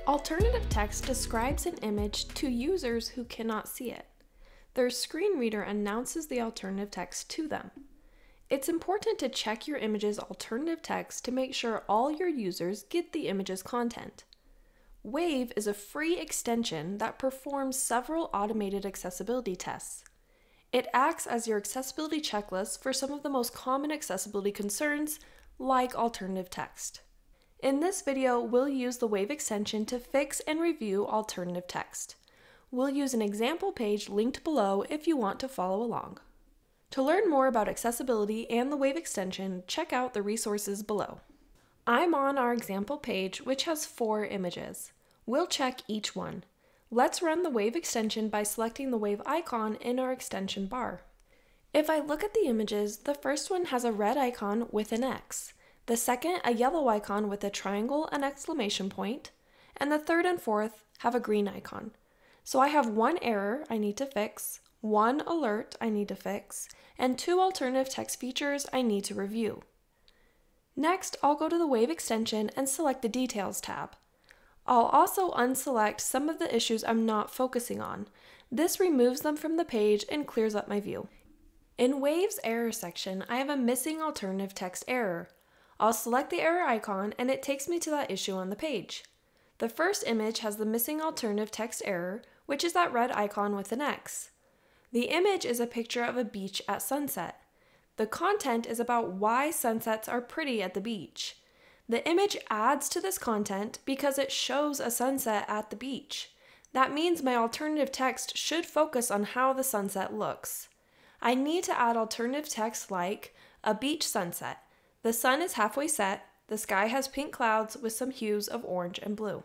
Alternative text describes an image to users who cannot see it. Their screen reader announces the alternative text to them. It's important to check your image's alternative text to make sure all your users get the image's content. Wave is a free extension that performs several automated accessibility tests. It acts as your accessibility checklist for some of the most common accessibility concerns, like alternative text. In this video, we'll use the Wave extension to fix and review alternative text. We'll use an example page linked below if you want to follow along. To learn more about accessibility and the Wave extension, check out the resources below. I'm on our example page, which has 4 images. We'll check each one. Let's run the Wave extension by selecting the Wave icon in our extension bar. If I look at the images, the first one has a red icon with an X. The second, a yellow icon with a triangle and exclamation point, and the third and fourth have a green icon. So I have 1 error I need to fix, 1 alert I need to fix, and 2 alternative text features I need to review. Next, I'll go to the Wave extension and select the Details tab. I'll also unselect some of the issues I'm not focusing on. This removes them from the page and clears up my view. In Wave's error section, I have a missing alternative text error. I'll select the error icon and it takes me to that issue on the page. The first image has the missing alternative text error, which is that red icon with an X. The image is a picture of a beach at sunset. The content is about why sunsets are pretty at the beach. The image adds to this content because it shows a sunset at the beach. That means my alternative text should focus on how the sunset looks. I need to add alternative text like a beach sunset. The sun is halfway set, the sky has pink clouds with some hues of orange and blue.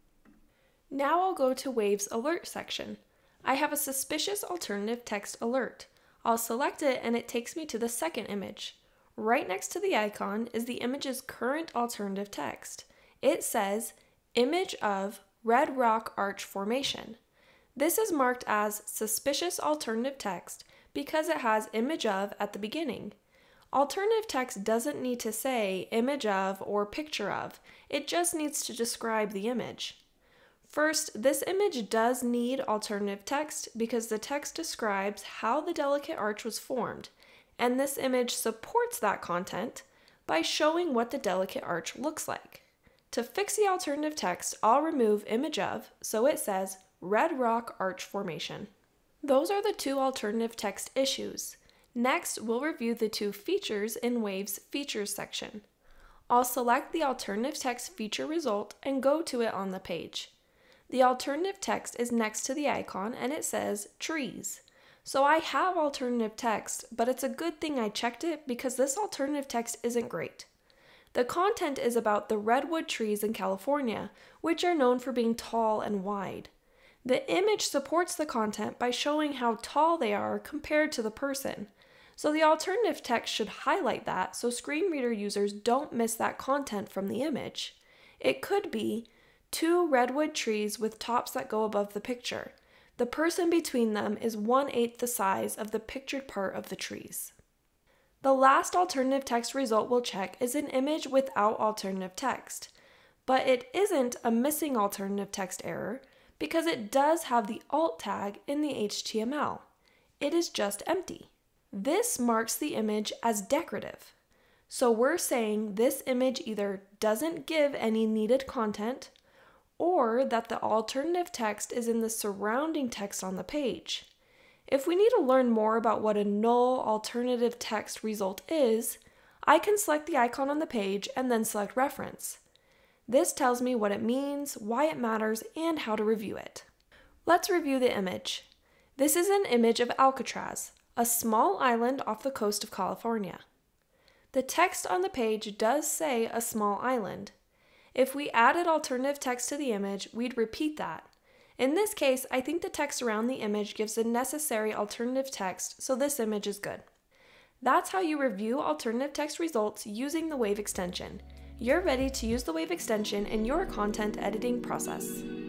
Now I'll go to Wave's alert section. I have a suspicious alternative text alert. I'll select it and it takes me to the second image. Right next to the icon is the image's current alternative text. It says, image of Red Rock Arch Formation. This is marked as suspicious alternative text because it has image of at the beginning. Alternative text doesn't need to say image of or picture of, it just needs to describe the image. First, this image does need alternative text because the text describes how the delicate arch was formed, and this image supports that content by showing what the delicate arch looks like. To fix the alternative text, I'll remove image of, so it says Red Rock Arch Formation. Those are the 2 alternative text issues. Next, we'll review the 2 features in Wave's Features section. I'll select the alternative text feature result and go to it on the page. The alternative text is next to the icon and it says trees. So I have alternative text, but it's a good thing I checked it because this alternative text isn't great. The content is about the redwood trees in California, which are known for being tall and wide. The image supports the content by showing how tall they are compared to the person. So the alternative text should highlight that so screen reader users don't miss that content from the image. It could be 2 redwood trees with tops that go above the picture. The person between them is 1/8 the size of the pictured part of the trees. The last alternative text result we'll check is an image without alternative text, but it isn't a missing alternative text error because it does have the alt tag in the HTML. It is just empty. This marks the image as decorative. So we're saying this image either doesn't give any needed content or that the alternative text is in the surrounding text on the page. If we need to learn more about what a null alternative text result is, I can select the icon on the page and then select reference. This tells me what it means, why it matters, and how to review it. Let's review the image. This is an image of Alcatraz, a small island off the coast of California. The text on the page does say a small island. If we added alternative text to the image, we'd repeat that. In this case, I think the text around the image gives the necessary alternative text, so this image is good. That's how you review alternative text results using the Wave extension. You're ready to use the Wave extension in your content editing process.